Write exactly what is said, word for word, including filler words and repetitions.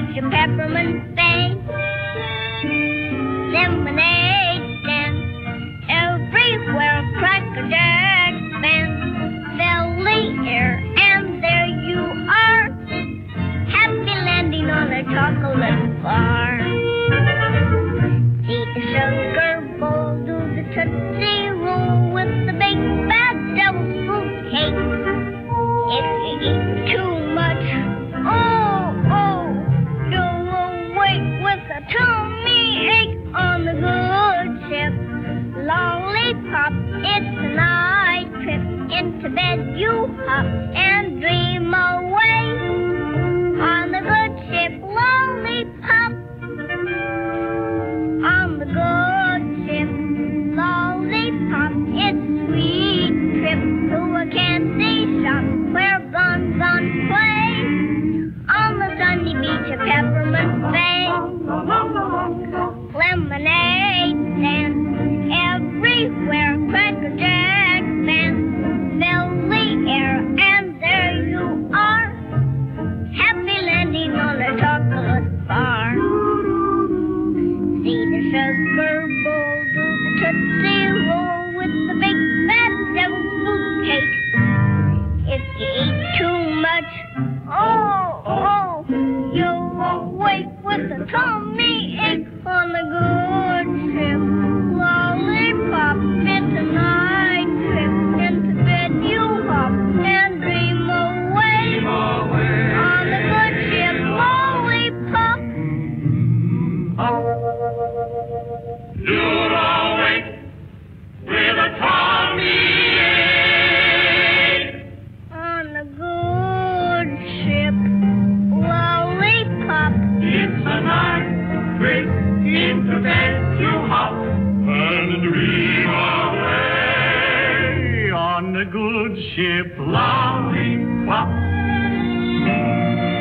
beach, a peppermint bay, lemonade stand, everywhere cracker jack band, fill the air, and there you are, happy landing on a chocolate bar. See the sugar bowl, do the tootsie roll with the big bad devil's fruit cake. If you eat too much, oh, oh, you'll awake with a tummy ache on the good ship. Lollipop, it's a night trip. Into bed you hop and dream away. On the good ship, Lollipop. On the good ship, Lollipop. It's a sweet trip to a candy shop where guns on play. On the sunny beach, a peppermint bay, lemonade stand, everywhere cracker jack band, fill the air, and there you are, happy landing on a chocolate bar. See the sugar bowl, do the tootsie roll with the big fat devil's fruit cake. If you eat too much, oh, oh, you'll awake with a tummy ache on the good ship. Lollipop, it's a night trip. Into bed you hop and dream away. Dream away. On the good ship, Lollipop. You'll awake with a tummy ache. On the good ship, Lollipop. It's a night trip. Into bed you hop and dream away on the good ship Lollipop.